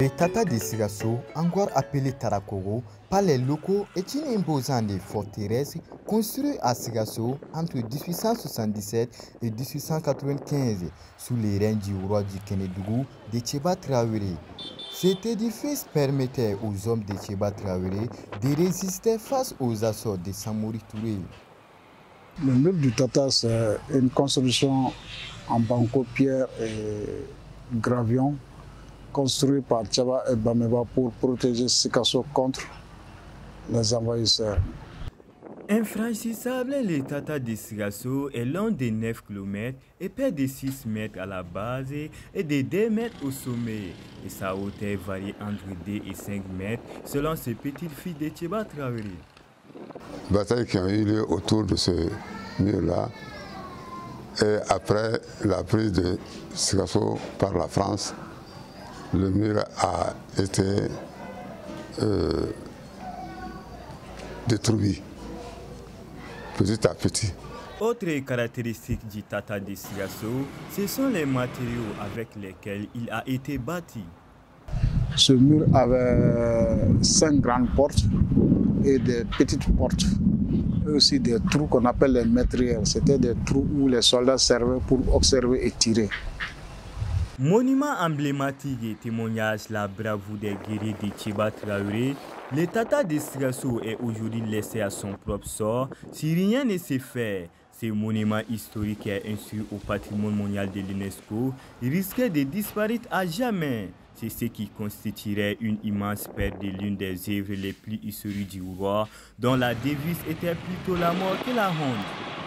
Le Tata de Sikasso, encore appelé Tarakogo par les locaux, est une imposante forteresse construite à Sikasso entre 1877 et 1895 sous les règnes du roi du Kénédougou de Tchéba Traoré. Cet édifice permettait aux hommes de Tchéba Traoré de résister face aux assauts de Samori Touré. Le mur du Tata, c'est une construction en banco-pierre et gravion construit par Tchaba et Bameba pour protéger Sikasso contre les envahisseurs. Infranchissable, le Tata de Sikasso est long de 9 km, épais de 6 mètres à la base et de 2 mètres au sommet. Et sa hauteur varie entre 2 et 5 mètres selon ses petites filles de Tchéba Traoré. Batailles qui ont eu lieu autour de ce mur-là. Et après la prise de Sikasso par la France, le mur a été détruit petit à petit. Autre caractéristique du Tata de Sikasso, ce sont les matériaux avec lesquels il a été bâti. Ce mur avait 5 grandes portes et des petites portes, et aussi des trous qu'on appelle les meurtrières. C'était des trous où les soldats servaient pour observer et tirer. Monument emblématique et témoignage la bravoure des guerriers de Tchéba Traoré, le Tata de Sikasso est aujourd'hui laissé à son propre sort si rien ne se fait. Ce monument historique est inscrit au patrimoine mondial de l'UNESCO risquait de disparaître à jamais. C'est ce qui constituerait une immense perte de l'une des œuvres les plus historiques du roi, dont la devise était plutôt la mort que la honte.